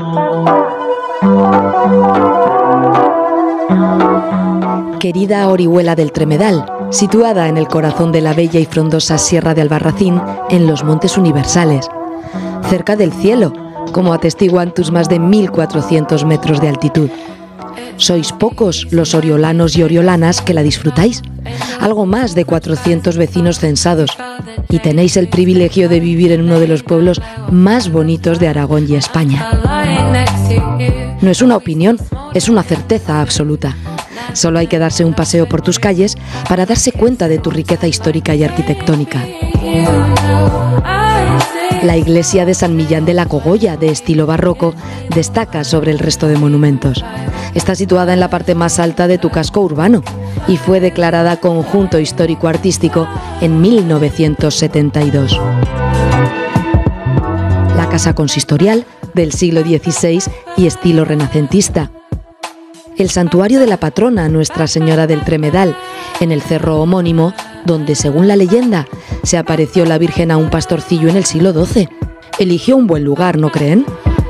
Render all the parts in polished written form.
Querida Orihuela del Tremedal, situada en el corazón de la bella y frondosa Sierra de Albarracín, en los Montes Universales, cerca del cielo, como atestiguan tus más de 1.400 metros de altitud. Sois pocos los oriolanos y oriolanas que la disfrutáis, algo más de 400 vecinos censados, y tenéis el privilegio de vivir en uno de los pueblos más bonitos de Aragón y España. No es una opinión, es una certeza absoluta. Solo hay que darse un paseo por tus calles para darse cuenta de tu riqueza histórica y arquitectónica. La iglesia de San Millán de la Cogolla, de estilo barroco, destaca sobre el resto de monumentos. Está situada en la parte más alta de tu casco urbano y fue declarada Conjunto Histórico-Artístico en 1972. La casa consistorial, del siglo XVI y estilo renacentista. El santuario de la patrona Nuestra Señora del Tremedal, en el cerro homónimo, donde, según la leyenda, se apareció la Virgen a un pastorcillo en el siglo XII. Eligió un buen lugar, ¿no creen?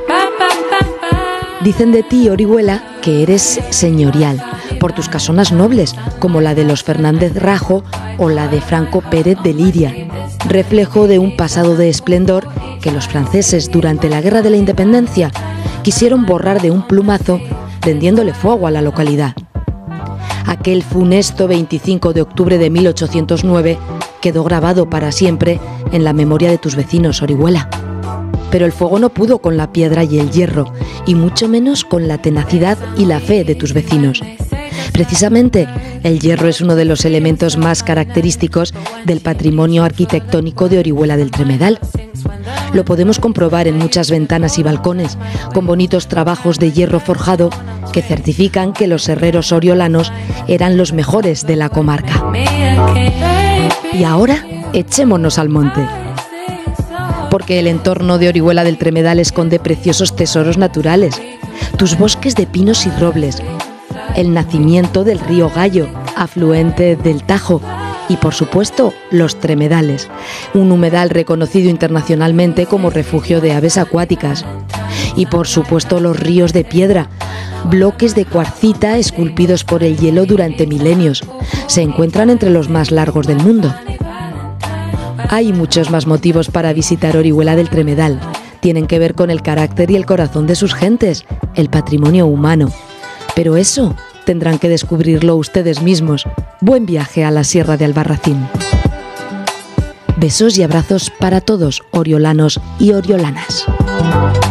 Dicen de ti, Orihuela, que eres señorial, por tus casonas nobles, como la de los Fernández Rajo o la de Franco Pérez de Liria, reflejo de un pasado de esplendor que los franceses, durante la Guerra de la Independencia, quisieron borrar de un plumazo, prendiéndole fuego a la localidad. Aquel funesto 25 de octubre de 1809 quedó grabado para siempre en la memoria de tus vecinos, Orihuela. Pero el fuego no pudo con la piedra y el hierro, y mucho menos con la tenacidad y la fe de tus vecinos. Precisamente, el hierro es uno de los elementos más característicos del patrimonio arquitectónico de Orihuela del Tremedal. Lo podemos comprobar en muchas ventanas y balcones, con bonitos trabajos de hierro forjado que certifican que los herreros oriolanos eran los mejores de la comarca. Y ahora, echémonos al monte. Porque el entorno de Orihuela del Tremedal esconde preciosos tesoros naturales, tus bosques de pinos y robles, el nacimiento del río Gallo, afluente del Tajo, y por supuesto los Tremedales, un humedal reconocido internacionalmente como refugio de aves acuáticas. Y por supuesto los ríos de piedra, bloques de cuarcita esculpidos por el hielo durante milenios, se encuentran entre los más largos del mundo. Hay muchos más motivos para visitar Orihuela del Tremedal. Tienen que ver con el carácter y el corazón de sus gentes, el patrimonio humano. Pero eso tendrán que descubrirlo ustedes mismos. Buen viaje a la Sierra de Albarracín. Besos y abrazos para todos, oriolanos y oriolanas.